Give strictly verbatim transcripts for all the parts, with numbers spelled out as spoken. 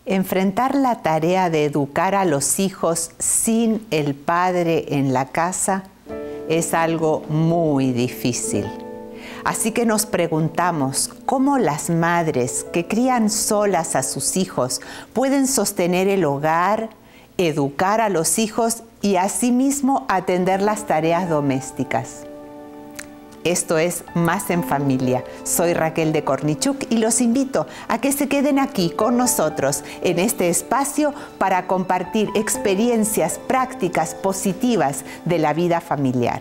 Enfrentar la tarea de educar a los hijos sin el padre en la casa es algo muy difícil. Así que nos preguntamos cómo las madres que crían solas a sus hijos pueden sostener el hogar, educar a los hijos y asimismo atender las tareas domésticas. Esto es Más en Familia. Soy Raquel de Cornichuk y los invito a que se queden aquí con nosotros en este espacio para compartir experiencias prácticas positivas de la vida familiar.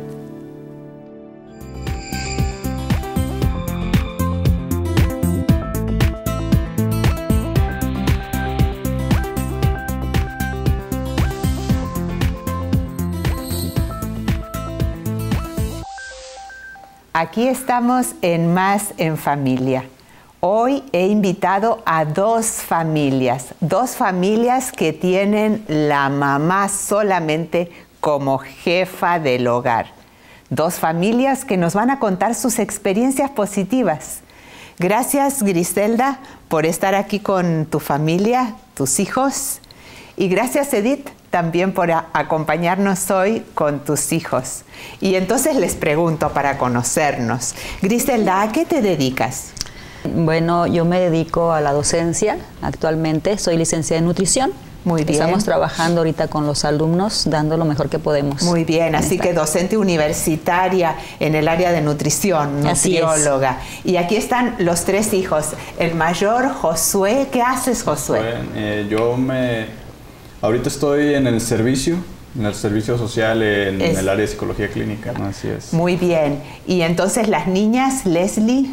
Aquí estamos en Más en Familia. Hoy he invitado a dos familias, dos familias que tienen la mamá solamente como jefa del hogar. Dos familias que nos van a contar sus experiencias positivas. Gracias, Griselda, por estar aquí con tu familia, tus hijos. Y gracias, Edith, también por acompañarnos hoy con tus hijos. Y entonces les pregunto para conocernos. Griselda, ¿a qué te dedicas? Bueno, yo me dedico a la docencia. Actualmente soy licenciada en nutrición. Muy bien. Estamos trabajando ahorita con los alumnos, dando lo mejor que podemos. Muy bien, así que docente universitaria en el área de nutrición, nutrióloga. Y aquí están los tres hijos. El mayor, Josué. ¿Qué haces, Josué? Bueno, eh, yo me... Ahorita estoy en el servicio, en el servicio social, en es, el área de psicología clínica, ¿no? Así es. Muy bien. Y entonces las niñas, Leslie.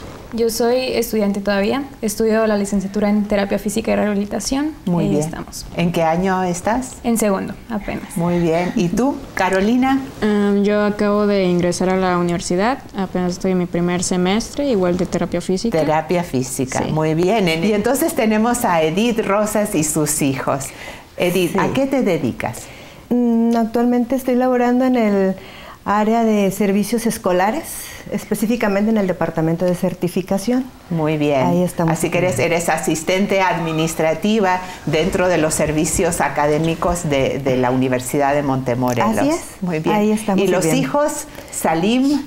Yo soy estudiante todavía, estudio la licenciatura en terapia física y rehabilitación. Muy y bien. Estamos. ¿En qué año estás? En segundo, apenas. Muy bien. ¿Y tú, Carolina? Um, yo acabo de ingresar a la universidad, apenas estoy en mi primer semestre, igual de terapia física. Terapia física, sí. Muy bien. Y entonces tenemos a Edith Rosas y sus hijos. Edith, sí. ¿A qué te dedicas? Mm, actualmente estoy laborando en el área de servicios escolares, específicamente en el departamento de certificación. Muy bien. Ahí estamos. Así que eres, eres asistente administrativa dentro de los servicios académicos de, de la Universidad de Montemorelos. Así es. Muy bien. Ahí estamos. Y los bien. hijos, Salim,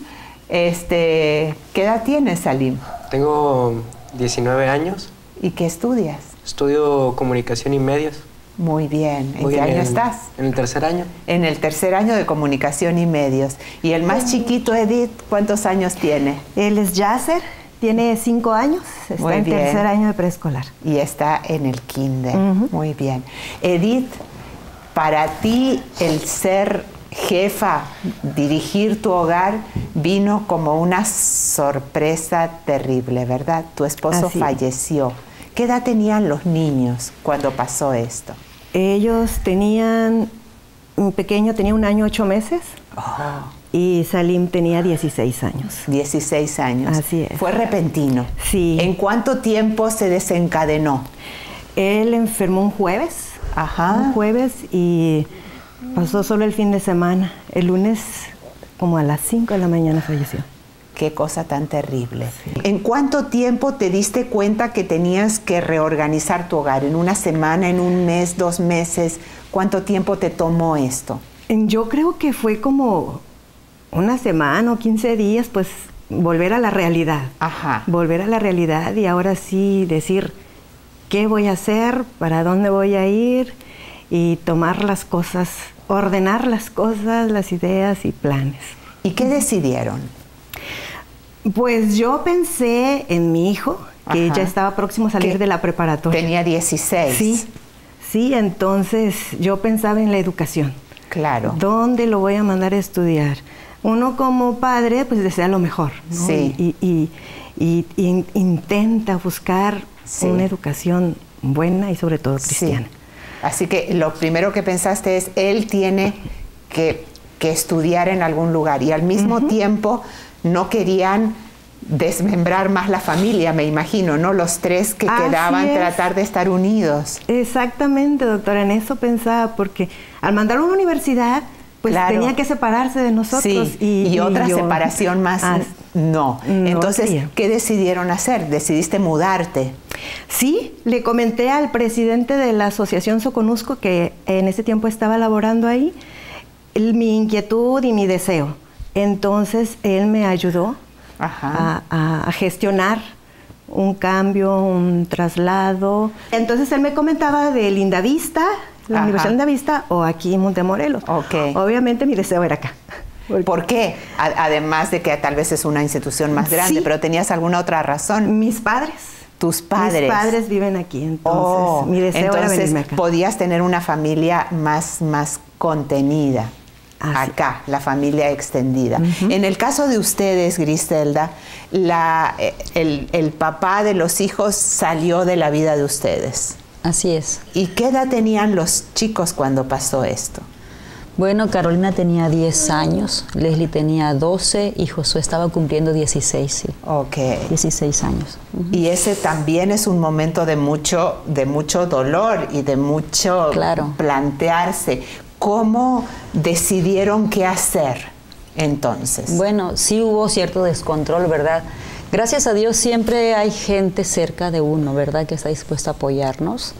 este, ¿qué edad tienes, Salim? Tengo diecinueve años. ¿Y qué estudias? Estudio comunicación y medios. Muy bien. ¿En Muy qué bien. año estás? En el tercer año. En el tercer año de comunicación y medios. ¿Y el más chiquito, Edith, cuántos años tiene? Él es Yasser, tiene cinco años, está Muy en bien. tercer año de preescolar. Y está en el kinder. Uh-huh. Muy bien. Edith, para ti el ser jefa, dirigir tu hogar, vino como una sorpresa terrible, ¿verdad? Tu esposo Así. falleció. ¿Qué edad tenían los niños cuando pasó esto? Ellos tenían, un pequeño tenía un año, ocho meses. Oh. Y Salim tenía dieciséis años. dieciséis años. Así es. Fue repentino. Sí. ¿En cuánto tiempo se desencadenó? Él enfermó un jueves. Ajá. Un jueves y pasó solo el fin de semana. El lunes, como a las cinco de la mañana, falleció. Qué cosa tan terrible. Sí. ¿En cuánto tiempo te diste cuenta que tenías que reorganizar tu hogar? ¿En una semana, en un mes, dos meses? ¿Cuánto tiempo te tomó esto? Yo creo que fue como una semana o quince días, pues volver a la realidad. Ajá. Volver a la realidad y ahora sí decir qué voy a hacer, para dónde voy a ir y tomar las cosas, ordenar las cosas, las ideas y planes. ¿Y qué decidieron? Pues yo pensé en mi hijo, que Ajá. ya estaba próximo a salir ¿Qué? de la preparatoria. Tenía dieciséis. Sí, sí, entonces yo pensaba en la educación. Claro. ¿Dónde lo voy a mandar a estudiar? Uno como padre pues desea lo mejor, ¿no? Sí. Y, y, y, y in, intenta buscar sí. una educación buena y sobre todo cristiana. Sí. Así que lo primero que pensaste es, él tiene que, que estudiar en algún lugar y al mismo uh-huh. tiempo no querían desmembrar más la familia, me imagino, ¿no? Los tres que Así quedaban, es. tratar de estar unidos. Exactamente, doctora, en eso pensaba, porque al mandar a una universidad pues claro. tenía que separarse de nosotros. Sí, y, y, y otra yo, separación más, ah, no. no. Entonces, Sí. ¿qué decidieron hacer? ¿Decidiste mudarte? Sí, le comenté al presidente de la Asociación Soconusco, que en ese tiempo estaba laborando ahí, el, mi inquietud y mi deseo. Entonces, él me ayudó a, a, a gestionar un cambio, un traslado. Entonces, él me comentaba de Lindavista, la Ajá. Universidad de Lindavista, o aquí en Montemorelos. Okay. Obviamente, mi deseo era acá. ¿Por qué? A, además de que tal vez es una institución más grande, sí. pero ¿tenías alguna otra razón? Mis padres. Tus padres. Mis padres viven aquí, entonces oh, mi deseo entonces, era venirme acá. Podías tener una familia más, más contenida. Así. Acá, la familia extendida. Uh-huh. En el caso de ustedes, Griselda, la, el, el papá de los hijos salió de la vida de ustedes. Así es. ¿Y qué edad tenían los chicos cuando pasó esto? Bueno, Carolina tenía diez años, Leslie tenía doce y Josué estaba cumpliendo dieciséis, sí. Ok. dieciséis años. Uh-huh. Y ese también es un momento de mucho, de mucho dolor y de mucho claro. plantearse. ¿Cómo decidieron qué hacer entonces? Bueno, sí hubo cierto descontrol, ¿verdad? Gracias a Dios siempre hay gente cerca de uno, ¿verdad? Que está dispuesta a apoyarnos.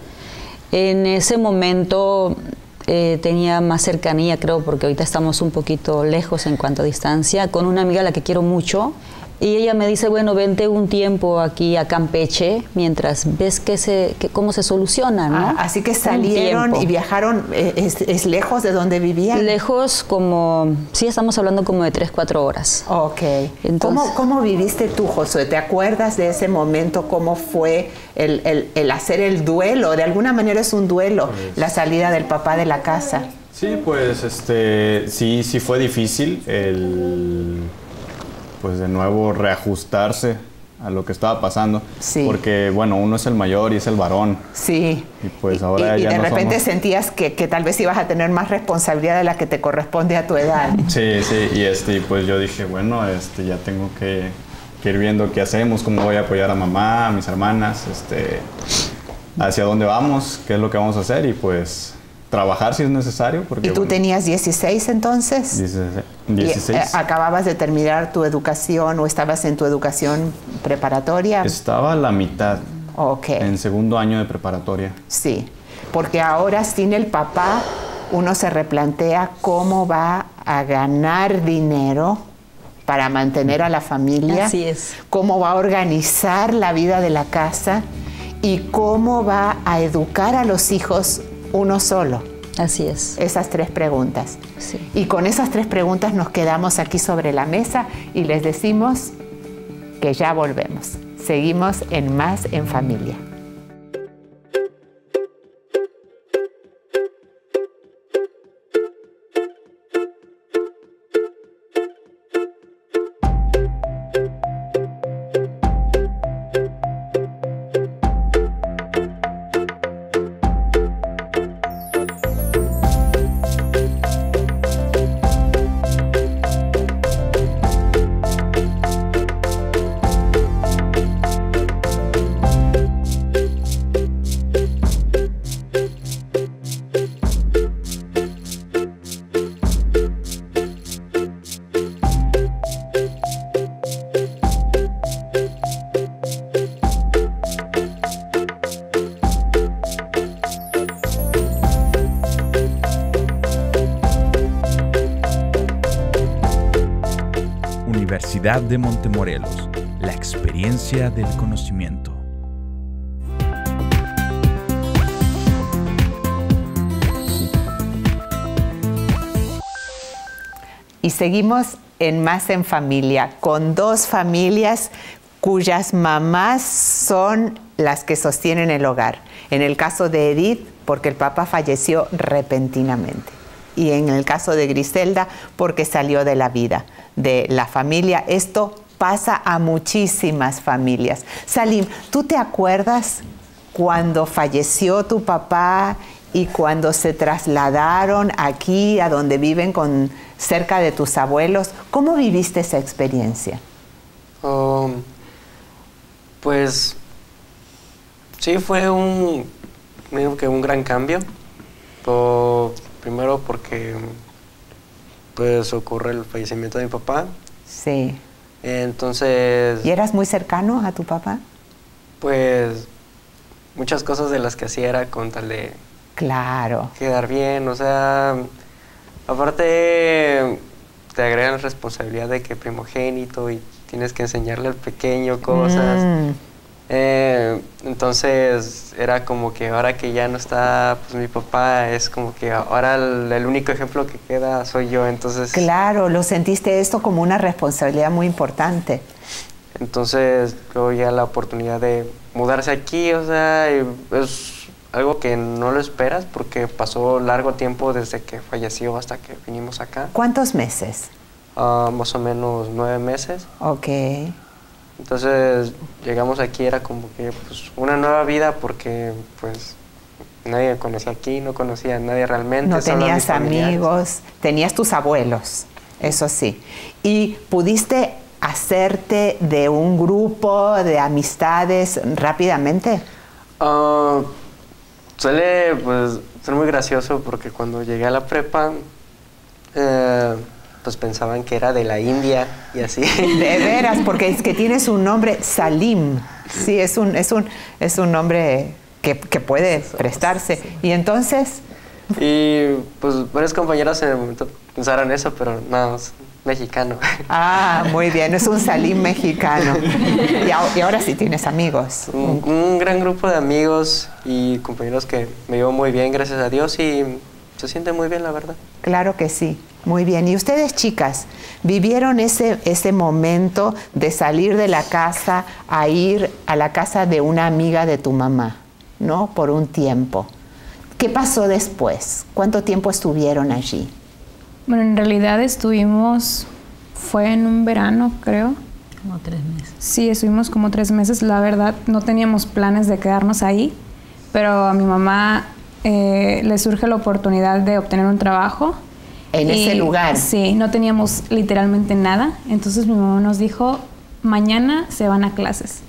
En ese momento eh, tenía más cercanía, creo, porque ahorita estamos un poquito lejos en cuanto a distancia, con una amiga a la que quiero mucho. Y ella me dice, bueno, vente un tiempo aquí a Campeche mientras ves que se, que, cómo se soluciona, ¿no? Ah, así que salieron y viajaron, eh, es, ¿es lejos de donde vivían? Lejos como, sí, estamos hablando como de tres, cuatro horas. Ok. Entonces, ¿Cómo, ¿Cómo viviste tú, Josué? ¿Te acuerdas de ese momento? ¿Cómo fue el, el, el hacer el duelo? De alguna manera es un duelo, pues, la salida del papá de la casa. Sí, pues este, sí, sí fue difícil el... pues de nuevo reajustarse a lo que estaba pasando. Sí. Porque, bueno, uno es el mayor y es el varón. Sí. Y pues ahora y, ya y de no repente somos... sentías que, que tal vez ibas a tener más responsabilidad de la que te corresponde a tu edad. Sí, sí. Y este, y pues yo dije, bueno, este, ya tengo que, que ir viendo qué hacemos, cómo voy a apoyar a mamá, a mis hermanas, este, hacia dónde vamos, qué es lo que vamos a hacer y pues... trabajar si es necesario. Porque, ¿Y tú bueno, tenías dieciséis entonces? dieciséis. ¿Y, eh, ¿Acababas de terminar tu educación o estabas en tu educación preparatoria? Estaba a la mitad. Ok. En segundo año de preparatoria. Sí, porque ahora sin el papá uno se replantea cómo va a ganar dinero para mantener a la familia. Así es. Cómo va a organizar la vida de la casa y cómo va a educar a los hijos uno solo. Así es. Esas tres preguntas. Sí. Y con esas tres preguntas nos quedamos aquí sobre la mesa y les decimos que ya volvemos. Seguimos en Más en Familia. Universidad de Montemorelos, la experiencia del conocimiento. Y seguimos en Más en Familia, con dos familias cuyas mamás son las que sostienen el hogar. En el caso de Edith, porque el papá falleció repentinamente. Y en el caso de Griselda, porque salió de la vida de la familia. Esto pasa a muchísimas familias. Salim, ¿tú te acuerdas cuando falleció tu papá y cuando se trasladaron aquí a donde viven con, cerca de tus abuelos? ¿Cómo viviste esa experiencia? Um, pues sí, fue un, digo que un gran cambio. Por, primero porque pues ocurre el fallecimiento de mi papá. Sí. Entonces... ¿Y eras muy cercano a tu papá? Pues muchas cosas de las que hacía era con tal de... Claro. Quedar bien, o sea, aparte te agregan la responsabilidad de que primogénito y tienes que enseñarle al pequeño cosas. Mm. Eh, entonces era como que ahora que ya no está pues mi papá, es como que ahora el, el único ejemplo que queda soy yo, entonces... Claro, lo sentiste esto como una responsabilidad muy importante. Entonces luego ya la oportunidad de mudarse aquí, o sea, es algo que no lo esperas porque pasó largo tiempo desde que falleció hasta que vinimos acá. ¿Cuántos meses? Uh, más o menos nueve meses. Ok. Entonces llegamos aquí, era como que pues, una nueva vida porque pues nadie me conocía aquí, no conocía a nadie realmente. No tenías amigos, tenías tus abuelos, eso sí. ¿Y pudiste hacerte de un grupo de amistades rápidamente? Uh, suele pues, ser muy gracioso porque cuando llegué a la prepa... Eh, pues pensaban que era de la India y así. De veras, porque es que tienes un nombre Salim. Sí, es un, es un, es un nombre que, que puede prestarse. Y entonces... Y pues varios compañeros en el momento pensaron eso, pero no, es mexicano. Ah, muy bien, es un Salim mexicano. Y, a, y ahora sí tienes amigos. Un, un gran grupo de amigos y compañeros que me llevo muy bien, gracias a Dios, y se siente muy bien, la verdad. Claro que sí. Muy bien. ¿Y ustedes, chicas, vivieron ese, ese momento de salir de la casa a ir a la casa de una amiga de tu mamá, ¿no? Por un tiempo. ¿Qué pasó después? ¿Cuánto tiempo estuvieron allí? Bueno, en realidad estuvimos, fue en un verano, creo. Como tres meses. Sí, estuvimos como tres meses. La verdad, no teníamos planes de quedarnos ahí, pero a mi mamá eh, le surge la oportunidad de obtener un trabajo. ¿En y, ese lugar? Sí, no teníamos literalmente nada. Entonces mi mamá nos dijo, mañana se van a clases.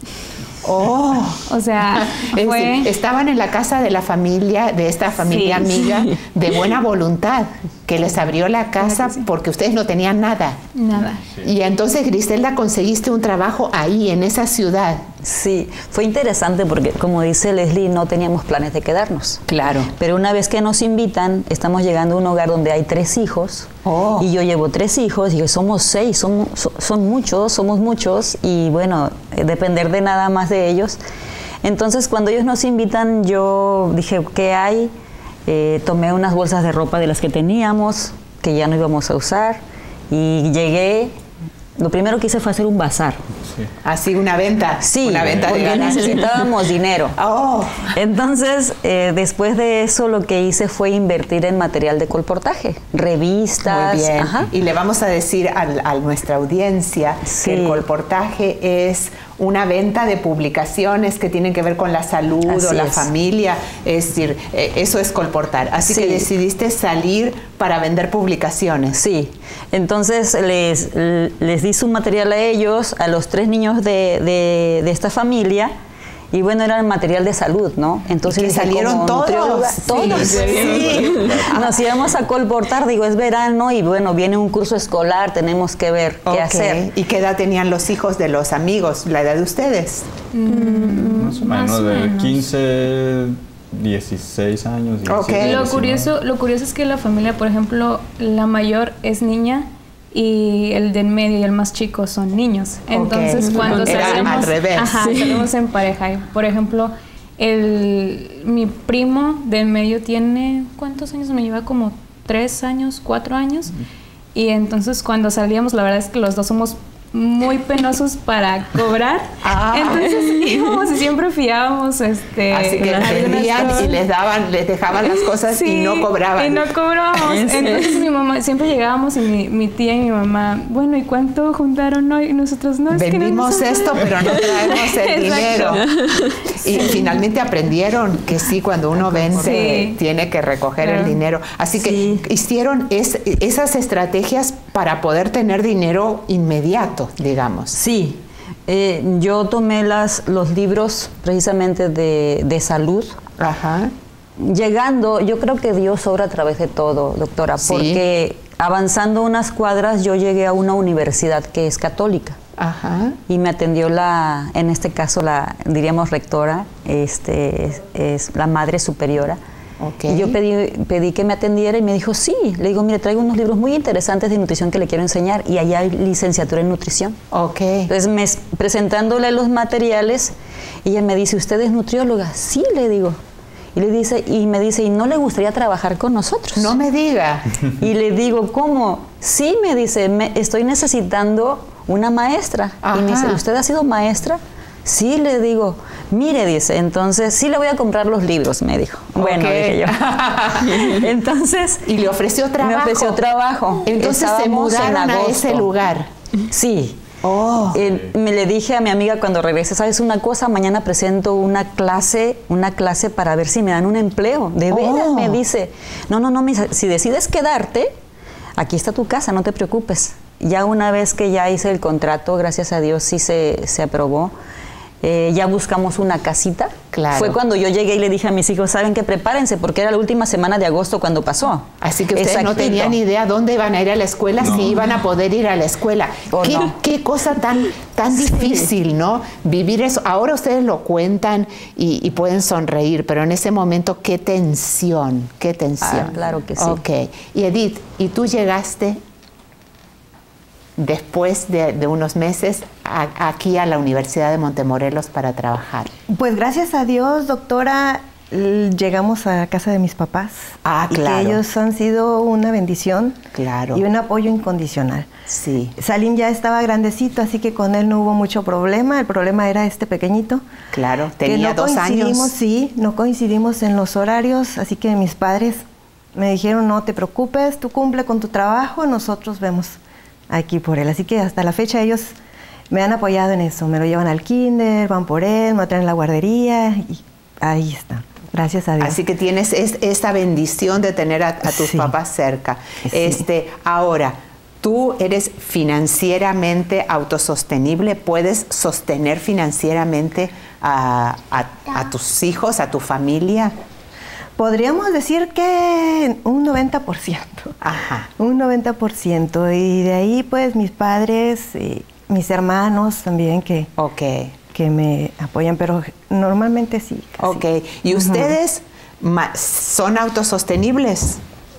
Oh, o sea, fue... decir, estaban en la casa de la familia, de esta familia sí, amiga, sí. de buena voluntad, que les abrió la casa sí. porque ustedes no tenían nada. Nada. Sí. Y entonces, Griselda, conseguiste un trabajo ahí, en esa ciudad. Sí, fue interesante porque, como dice Leslie, no teníamos planes de quedarnos. Claro. Pero una vez que nos invitan, estamos llegando a un hogar donde hay tres hijos. Oh. Y yo llevo tres hijos, y somos seis, son, son muchos, somos muchos, y bueno, depender de nada más de ellos. Entonces, cuando ellos nos invitan, yo dije, ¿qué hay? Eh, tomé unas bolsas de ropa de las que teníamos, que ya no íbamos a usar, y llegué. Lo primero que hice fue hacer un bazar. Sí. Así, una venta. Sí, una venta porque de necesitábamos dinero. Oh. Entonces, eh, después de eso, lo que hice fue invertir en material de colportaje, revistas. Muy bien. Ajá. Y le vamos a decir a, a nuestra audiencia sí. que el colportaje es una venta de publicaciones que tienen que ver con la salud Así o la es. familia. Es decir, eh, eso es colportar. Así sí. que decidiste salir para vender publicaciones. Sí. Entonces, les, les di su material a ellos, a los tres niños de, de, de esta familia. Y bueno, era el material de salud, ¿no? Entonces ¿Y que salieron todos? Todos. Sí, sí. Nos íbamos a colportar, digo, es verano y bueno, viene un curso escolar, tenemos que ver okay. qué hacer. ¿Y qué edad tenían los hijos de los amigos? ¿La edad de ustedes? Mm, más o menos, más de menos. quince, dieciséis años. diecisiete, okay. Lo curioso, lo curioso es que la familia, por ejemplo, la mayor es niña y el de en medio y el más chico son niños. Entonces, okay. cuando Era salimos, al revés. Ajá, sí. salimos en pareja. Por ejemplo, el, mi primo de en medio tiene, ¿cuántos años me lleva? Como tres años, cuatro años. Y entonces, cuando salíamos, la verdad es que los dos somos muy penosos para cobrar. Ah. Entonces íbamos y siempre fiábamos este así que vendían y les daban, les dejaban las cosas sí, y no cobraban. Y no cobrábamos. Entonces mi mamá, siempre llegábamos y mi, mi tía y mi mamá, bueno, ¿y cuánto juntaron hoy? Y nosotros no, es vendimos que no esto, pero no traemos el dinero. Y finalmente aprendieron que sí, cuando uno vende, sí. tiene que recoger claro. el dinero. Así que sí. hicieron es, esas estrategias para poder tener dinero inmediato, digamos. Sí, eh, yo tomé las, los libros precisamente de, de salud. Ajá. Llegando, yo creo que Dios obra a través de todo, doctora, sí. porque avanzando unas cuadras, yo llegué a una universidad que es católica. Ajá. Y me atendió la, en este caso, la, diríamos, rectora, este, es, es la madre superiora. Okay. Y yo pedí, pedí que me atendiera y me dijo, sí. Le digo, mire, traigo unos libros muy interesantes de nutrición que le quiero enseñar y allá hay licenciatura en nutrición. Ok. Entonces, me, presentándole los materiales, ella me dice, ¿usted es nutrióloga? Sí, le digo. Y, le dice, y me dice, ¿y no le gustaría trabajar con nosotros? No me diga. Y le digo, ¿cómo? Sí, me dice, me, estoy necesitando una maestra. Ajá. Y me dice, ¿usted ha sido maestra? Sí, le digo, mire, dice, entonces sí le voy a comprar los libros, me dijo. Bueno, okay. dije yo. Entonces. Y le ofreció trabajo. Me ofreció trabajo. Entonces Estábamos se mudaron en a agosto. ese lugar. Sí. Oh. Eh, me le dije a mi amiga cuando regrese, ¿sabes una cosa? Mañana presento una clase, una clase para ver si me dan un empleo. De veras, Oh. me dice. No, no, no, misa, si decides quedarte, aquí está tu casa, no te preocupes. Ya una vez que ya hice el contrato, gracias a Dios sí se, se aprobó. Eh, ya buscamos una casita. Claro. Fue cuando yo llegué y le dije a mis hijos, ¿saben qué? Prepárense, porque era la última semana de agosto cuando pasó. Así que ustedes Exactito. no tenían idea dónde iban a ir a la escuela, No. si iban a poder ir a la escuela. ¿O ¿Qué, no? qué cosa tan, tan Sí. difícil, ¿no? Vivir eso. Ahora ustedes lo cuentan y, y pueden sonreír, pero en ese momento, qué tensión, qué tensión. Ah, claro que sí. Ok. Y Edith, ¿y tú llegaste después de, de unos meses a, aquí a la Universidad de Montemorelos para trabajar? Pues gracias a Dios, doctora, l- llegamos a casa de mis papás. Ah, y claro. que ellos han sido una bendición. Claro. Y un apoyo incondicional. Sí. Salim ya estaba grandecito, así que con él no hubo mucho problema. El problema era este pequeñito. Claro, que tenía no dos coincidimos, años. Sí, no coincidimos en los horarios, así que mis padres me dijeron, no te preocupes, tú cumple con tu trabajo, nosotros vemos aquí por él. Así que hasta la fecha ellos me han apoyado en eso. Me lo llevan al kinder, van por él, me lo traen a la guardería y ahí está. Gracias a Dios. Así que tienes es, esta bendición de tener a, a tus Sí. papás cerca. Sí. Este, ahora, tú eres financieramente autosostenible, puedes sostener financieramente a, a- a tus hijos, a tu familia. Podríamos decir que un noventa por ciento. Ajá. Un noventa por ciento. Y de ahí, pues, mis padres, y mis hermanos también que, Ok, que me apoyan, pero normalmente sí. casi. ok. ¿Y ustedes ma- son autosostenibles?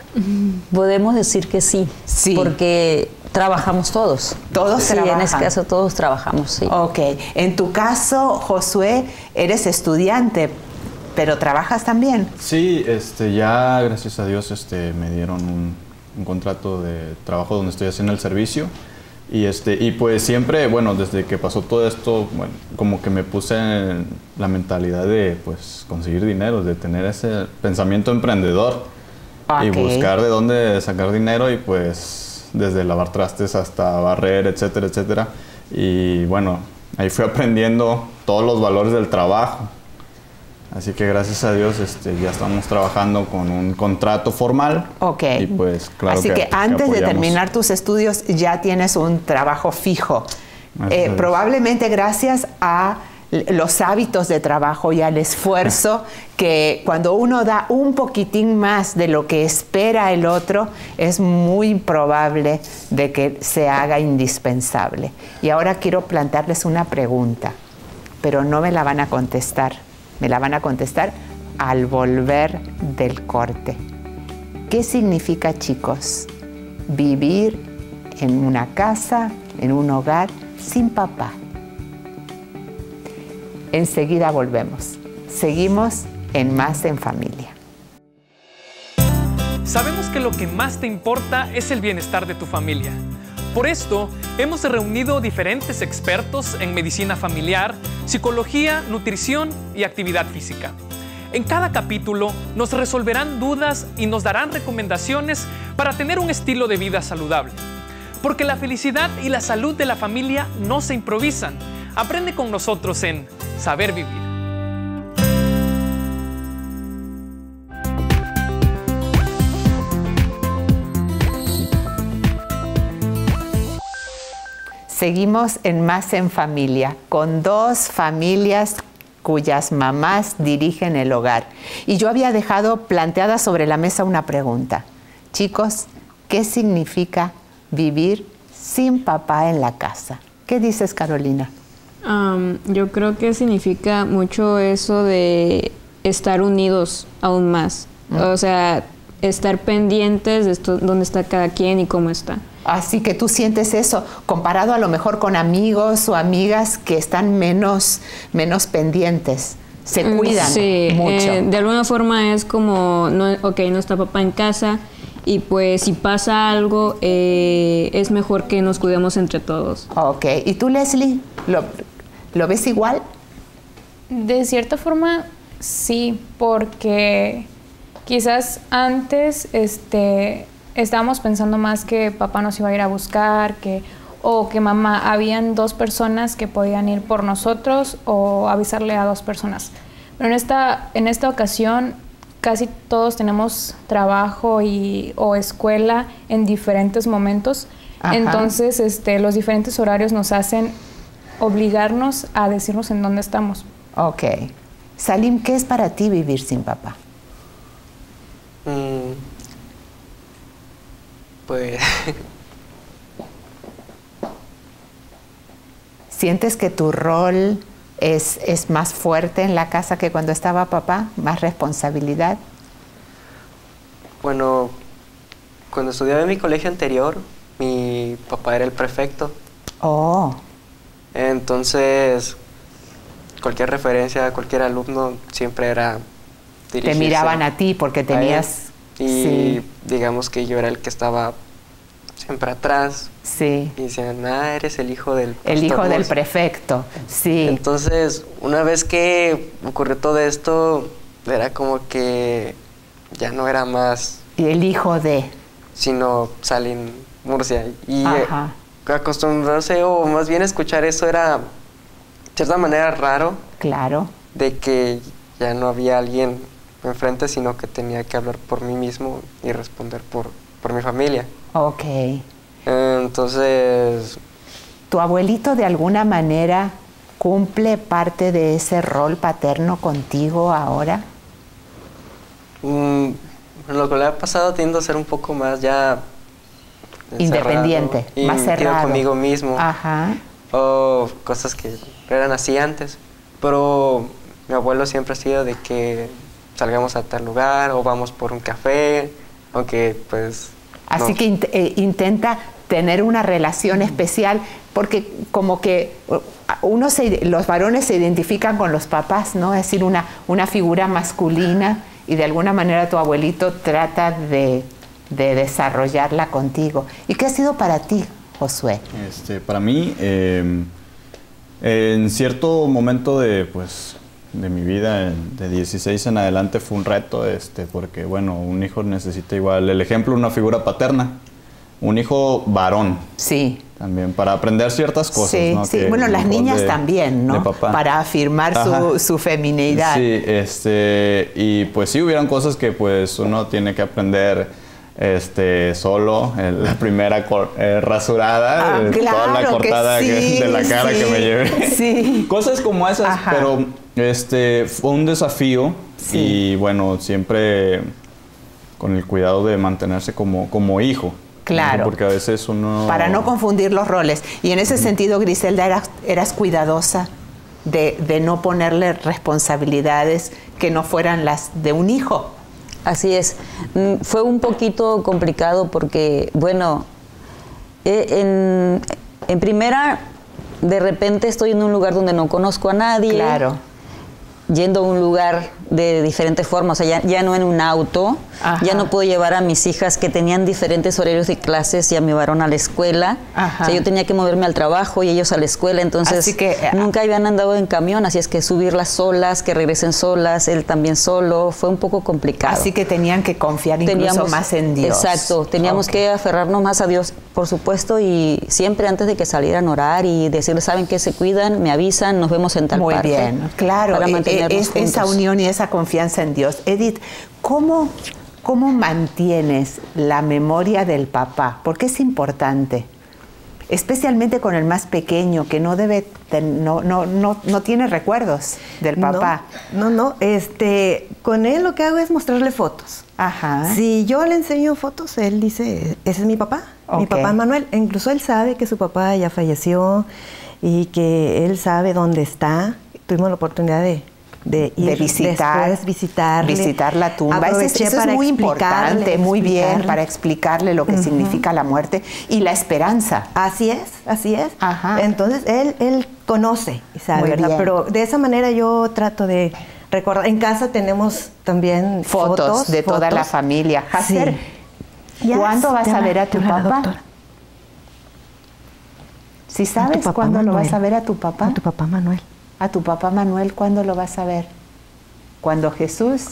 Podemos decir que sí, Sí. porque trabajamos todos. Todos sí, en trabajan. este caso todos trabajamos, sí. Ok. En tu caso, Josué, eres estudiante, pero trabajas también. Sí, este, ya gracias a Dios este, me dieron un, un contrato de trabajo donde estoy haciendo el servicio. Y, este, y pues siempre, bueno, desde que pasó todo esto, bueno, como que me puse en la mentalidad de pues, conseguir dinero, de tener ese pensamiento emprendedor y Ok. buscar de dónde sacar dinero y pues desde lavar trastes hasta barrer, etcétera, etcétera. Y bueno, ahí fui aprendiendo todos los valores del trabajo. Así que gracias a Dios este, ya estamos trabajando con un contrato formal. Ok. Y pues claro Así que, que antes de apoyamos. terminar tus estudios ya tienes un trabajo fijo. Gracias Eh, a Dios. probablemente gracias a l- los hábitos de trabajo y al esfuerzo que cuando uno da un poquitín más de lo que espera el otro, es muy probable de que se haga indispensable. Y ahora quiero plantearles una pregunta, pero no me la van a contestar. Me la van a contestar al volver del corte. ¿Qué significa, chicos, vivir en una casa, en un hogar, sin papá? Enseguida volvemos. Seguimos en Más en Familia. Sabemos que lo que más te importa es el bienestar de tu familia. Por esto, hemos reunido diferentes expertos en medicina familiar, psicología, nutrición y actividad física. En cada capítulo nos resolverán dudas y nos darán recomendaciones para tener un estilo de vida saludable. Porque la felicidad y la salud de la familia no se improvisan. Aprende con nosotros en Saber Vivir. Seguimos en Más en Familia, con dos familias cuyas mamás dirigen el hogar. Y yo había dejado planteada sobre la mesa una pregunta. Chicos, qué significa vivir sin papá en la casa. ¿Qué dices, Carolina? Um, yo creo que significa mucho eso de estar unidos aún más. Mm. O sea, estar pendientes de esto, dónde está cada quien y cómo está. Así que tú sientes eso, comparado a lo mejor con amigos o amigas que están menos, menos pendientes, se cuidan sí, mucho. Eh, de alguna forma es como, no, ok, no está papá en casa y pues si pasa algo, eh, es mejor que nos cuidemos entre todos. Ok, ¿y tú, Leslie, lo, lo ves igual? De cierta forma, sí, porque quizás antes, este... estábamos pensando más que papá nos iba a ir a buscar, que, o que mamá, habían dos personas que podían ir por nosotros o avisarle a dos personas. Pero en esta, en esta ocasión casi todos tenemos trabajo y, o escuela en diferentes momentos. Ajá. Entonces este, los diferentes horarios nos hacen obligarnos a decirnos en dónde estamos. Ok. Salim, ¿qué es para ti vivir sin papá? Mm. Pues... ¿Sientes que tu rol es, es más fuerte en la casa que cuando estaba papá? ¿Más responsabilidad? Bueno, cuando estudiaba en mi colegio anterior, mi papá era el prefecto. Oh. Entonces, cualquier referencia a cualquier alumno siempre era dirigirse. Te miraban a ti porque tenías... Y sí. Digamos que yo era el que estaba siempre atrás. Sí. Y decían, ah, eres el hijo del pastor El hijo Moss. del prefecto, sí. Entonces, una vez que ocurrió todo esto, era como que ya no era más... Y el hijo de... Sino Salim Murcia. Y Ajá. acostumbrarse, o más bien escuchar eso, era de cierta manera raro. Claro. De que ya no había alguien enfrente, sino que tenía que hablar por mí mismo y responder por, por mi familia. Ok. Entonces... ¿Tu abuelito de alguna manera cumple parte de ese rol paterno contigo ahora? Mm, lo que le ha pasado tiendo a ser un poco más ya... Independiente, y más cerrado. Conmigo mismo. Ajá. O cosas que eran así antes. Pero mi abuelo siempre ha sido de que salgamos a tal lugar o vamos por un café, aunque pues... Así no. que int eh, intenta tener una relación especial, porque como que uno se, los varones se identifican con los papás, ¿no? Es decir, una, una figura masculina, y de alguna manera tu abuelito trata de, de desarrollarla contigo. ¿Y qué ha sido para ti, Josué? Este, para mí, eh, en cierto momento de, pues, de mi vida, de dieciséis en adelante, fue un reto, este, porque bueno, un hijo necesita igual el ejemplo, una figura paterna, un hijo varón. Sí. También para aprender ciertas cosas, sí, ¿no? Sí, que bueno, las niñas de, también, ¿no? Para afirmar su, su feminidad. Sí, este, y pues sí hubieron cosas que pues uno tiene que aprender este, solo, el, la primera cor, eh, rasurada, ah, claro toda la cortada que sí, que, de la cara sí, que me llevé. Sí. Cosas como esas, Ajá. pero este, fue un desafío sí. y bueno, siempre con el cuidado de mantenerse como, como hijo. Claro. Porque a veces uno... Para no confundir los roles. Y en ese uh-huh. sentido, Griselda, eras, eras cuidadosa de, de no ponerle responsabilidades que no fueran las de un hijo. Así es. Fue un poquito complicado porque, bueno, en, en primera, de repente estoy en un lugar donde no conozco a nadie. Claro. Yendo a un lugar de diferentes formas, o sea, ya, ya no en un auto, Ajá. ya no puedo llevar a mis hijas que tenían diferentes horarios de clases y a mi varón a la escuela. Ajá. O sea, yo tenía que moverme al trabajo y ellos a la escuela, entonces así que, nunca habían andado en camión, así es que subirlas solas, que regresen solas, él también solo, fue un poco complicado. Así que tenían que confiar incluso teníamos, más en Dios. Exacto, teníamos okay. que aferrarnos más a Dios, por supuesto, y siempre antes de que salieran a orar y decirles, saben que se cuidan, me avisan, nos vemos en tal Muy parte. Muy bien, claro, para mantenernos es, juntos. Esa unión y esa confianza en Dios. Edith, ¿cómo, ¿cómo mantienes la memoria del papá? Porque es importante. especialmente con el más pequeño, que no debe, no, no, no, no tiene recuerdos del papá. No, no, no, este, con él lo que hago es mostrarle fotos. Ajá. Si yo le enseño fotos, él dice, ese es mi papá, okay. Mi papá Manuel. Incluso él sabe que su papá ya falleció y que él sabe dónde está. Tuvimos la oportunidad de, de ir de visitar, después, visitarle, visitar la tumba. Eso es, eso es muy importante, muy bien, para explicarle lo que uh-huh. significa la muerte y la esperanza. Así es, así es. Ajá. Entonces, él, él conoce y sabe, ¿verdad? Pero de esa manera yo trato de recordar. En casa tenemos también fotos, fotos de fotos. Toda la familia. Hacer, sí. ¿Cuándo vas a ver a tu papá? ¿Sí sabes cuándo Manuel. Lo vas a ver a tu papá? A tu papá Manuel. A tu papá Manuel, ¿cuándo lo vas a ver? Cuando Jesús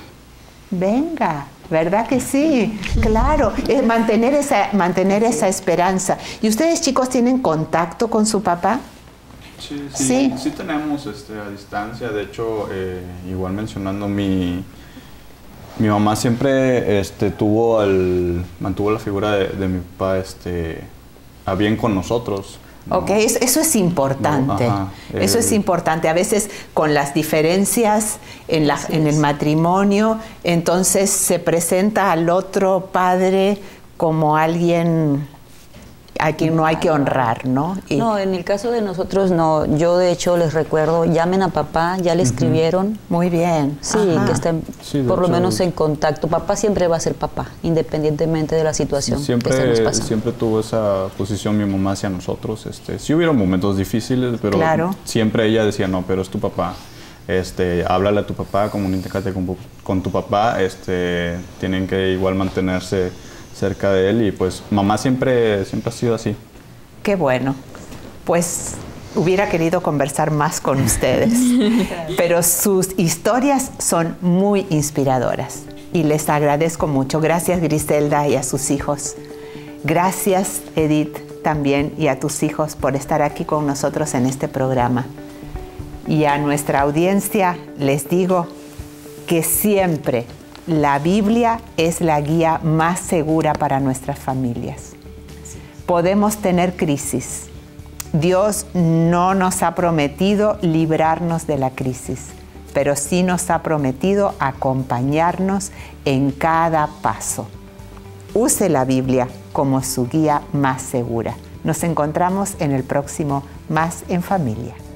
venga, ¿verdad que sí? Claro, es mantener esa, mantener esa esperanza. ¿Y ustedes, chicos, tienen contacto con su papá? Sí, sí, sí, sí tenemos este, a distancia. De hecho, eh, igual mencionando, mi, mi mamá siempre este, tuvo el, mantuvo la figura de, de mi papá este, a bien con nosotros. ¿no? Ok, eso, eso es importante. No, ajá, eso eh, es importante. A veces con las diferencias en, la, en el matrimonio, entonces se presenta al otro padre como alguien a quien no hay que honrar, ¿no? Y no, en el caso de nosotros no. Yo de hecho les recuerdo, llamen a papá, ya le escribieron. Uh-huh. Muy bien. Sí, ajá. que estén sí, por hecho, lo menos en contacto. Papá siempre va a ser papá, independientemente de la situación siempre, que se nos pasa. Siempre tuvo esa posición mi mamá hacia nosotros. Este, sí hubieron momentos difíciles, pero claro. siempre ella decía, no, pero es tu papá. Este, háblale a tu papá, comunícate con, con tu papá. Este, tienen que igual mantenerse cerca de él y pues mamá siempre, siempre ha sido así. Qué bueno. Pues hubiera querido conversar más con ustedes, pero sus historias son muy inspiradoras y les agradezco mucho. Gracias, Griselda, y a sus hijos. Gracias, Edith, también, y a tus hijos por estar aquí con nosotros en este programa. Y a nuestra audiencia les digo que siempre la Biblia es la guía más segura para nuestras familias. Podemos tener crisis. Dios no nos ha prometido librarnos de la crisis, pero sí nos ha prometido acompañarnos en cada paso. Use la Biblia como su guía más segura. Nos encontramos en el próximo Más en Familia.